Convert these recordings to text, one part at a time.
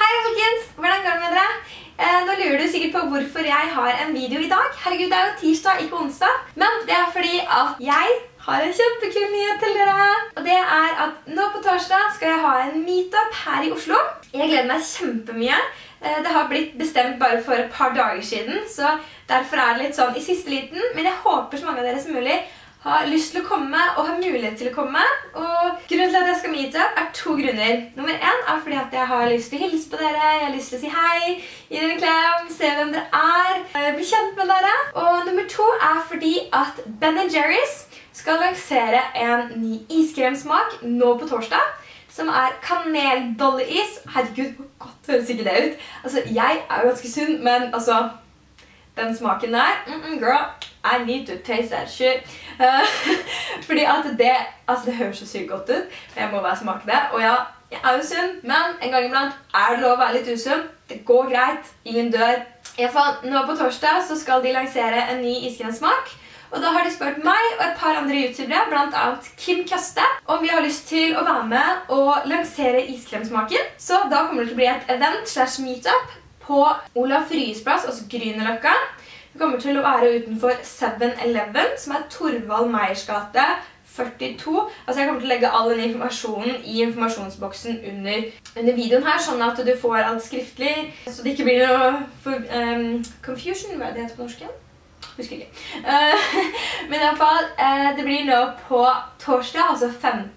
Hei folkens, hvordan går det med dere? Nå lurer du sikkert på hvorfor jeg har en video i dag. Herregud, det er jo tirsdag, ikke onsdag. Men det er fordi at jeg har en kjempekul nyhet til dere. Og det er at nå på torsdag skal jeg ha en meetup her i Oslo. Jeg gleder meg kjempemye. Det har blitt bestemt bare for et par dager siden, så derfor er det litt sånn i siste liten. Men jeg håper så mange av dere som mulig har lyst til å komme og har mulighet til å komme. Og grunnen til at jeg skal meete er 2 grunner. Nummer 1 er fordi at jeg har lyst til å hilse på dere, jeg har lyst til å si hei, gi dere en klem, se hvem dere er, bli kjent med dere. Og nummer 2 er fordi at Ben & Jerry's skal lansere en ny iskremsmak nå på torsdag, som er kaneldolleis. Herregud, hvor godt høres ikke det ut? Altså, jeg er jo ganske sunn, men altså, den smaken der, girl, I need to taste that shit. Fordi at det høres så sykt godt ut, men jeg må bare smake det. Og ja, jeg er jo sunn, men en gang iblant er det lov å være litt usunn. Det går greit, ingen dør. I hvert fall, nå på torsdag så skal de lansere en ny iskremsmak. Og da har de spurt meg og et par andre youtubere, blant annet Kim Køste, om vi har lyst til å være med og lansere iskremsmaken. Så da kommer det til å bli et event/meetup på Olav Fryes plass, altså Grünerløkka. Det kommer til å være utenfor 7-Eleven, som er Torvald Meyers gate 42. Altså jeg kommer til å legge all den informasjonen i informasjonsboksen under videoen her, sånn at du får alt skriftlig, så det ikke blir noe confusion, hva er det heter på norsk igjen? Husker ikke. Men i hvert fall, det blir nå på torsdag, altså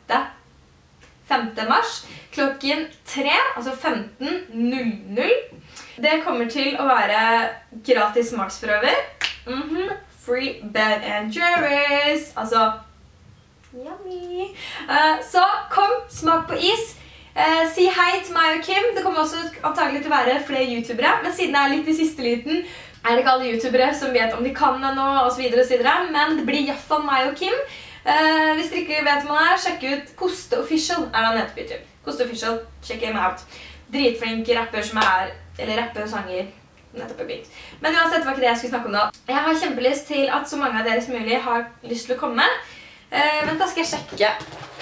5. mars, klokken 3, altså 15:00. Det kommer til å være gratis smaksprøver. Free Ben & Jerry's. Altså, yummy. Så kom, smak på is. Si hei til meg og Kim. Det kommer også antagelig til å være flere youtubere, men siden det er litt i siste liten, er det ikke alle youtubere som vet om de kan det nå, og så videre og så videre. Men det blir i hvert fall meg og Kim. Hvis dere ikke vet hva det er, sjekk ut Koste Official, er det han heter på YouTube. Koste Official, check him out. Dritflink rapper som er, eller rapper og sanger, nettopp er begynt. Men uansett var ikke det jeg skulle snakke om da. Jeg har kjempelyst til at så mange av dere som mulig har lyst til å komme. Vent da, skal jeg sjekke.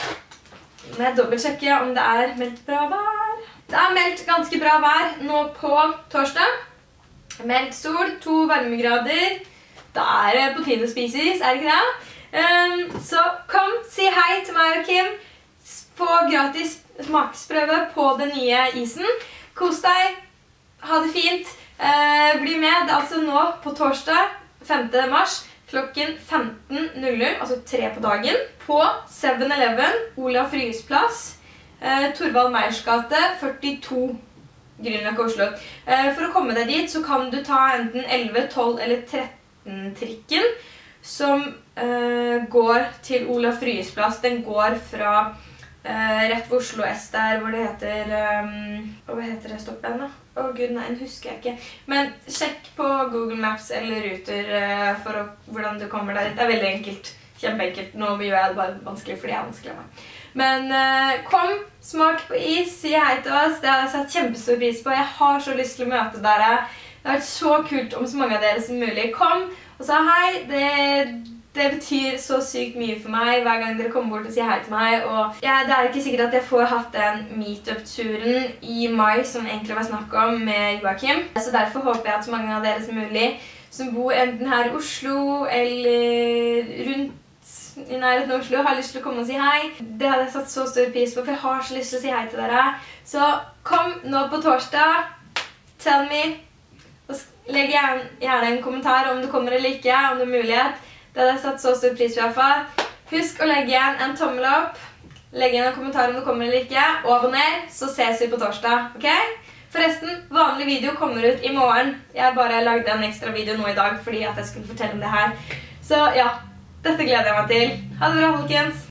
Må jeg dobbeltsjekke om det er meldt bra vær. Det er meldt ganske bra vær nå på torsdag. Meldt sol, 2 varmegrader. Da er det på tide å spise is, er det ikke det? Så kom, si hei til meg og Kim. Få gratis smaksprøve på den nye isen. Kos deg, ha det fint. Bli med, det er altså nå på torsdag 5. mars klokken 15:00, altså 3 på dagen, på 7-Eleven, Olav Fryes plass, Torvald Meyers gate 42. Grünerløkka, Oslo. For å komme deg dit så kan du ta enten 11, 12 eller 13-trikken som går til Olav Fryes plass. Den går fra rett ved Oslo S der hvor det heter hva heter det stoppet da? Åh gud, nei, den husker jeg ikke. Men sjekk på Google Maps eller Ruter for hvordan du kommer deg dit. Det er veldig enkelt. Kjempeenkelt. Nå gjør jeg det bare vanskelig fordi jeg er vanskelig av meg. Men kom, smak på is, si hei til oss. Det har jeg satt kjempestor pris på. Jeg har så lyst til å møte dere. Det har vært så kult om så mange av dere som mulig. Kom og sa hei. Det betyr så sykt mye for meg hver gang dere kommer bort og sier hei til meg. Og det er ikke sikkert at jeg får hatt den meetup-turen i mai som egentlig var snakk om med Joachim. Så derfor håper jeg at så mange av dere som mulig som bor enten her i Oslo eller rundt i nærheten av Oslo har lyst til å komme og si hei. Det hadde jeg satt så stor pris på, for jeg har så lyst til å si hei til dere. Så kom nå på torsdag, tell me, og legg gjerne en kommentar om du kommer eller ikke, om det er mulighet. Det hadde jeg satt så stor pris på i hvert fall. Husk å legge igjen en tommel opp, legg igjen en kommentar om du kommer eller ikke, og abonner, så ses vi på torsdag, ok? Forresten, vanlig video kommer ut i morgen. Jeg bare lagde en ekstra video nå i dag fordi at jeg skulle fortelle om det her. Så ja, dette gleder jeg meg til. Ha det bra, folkens!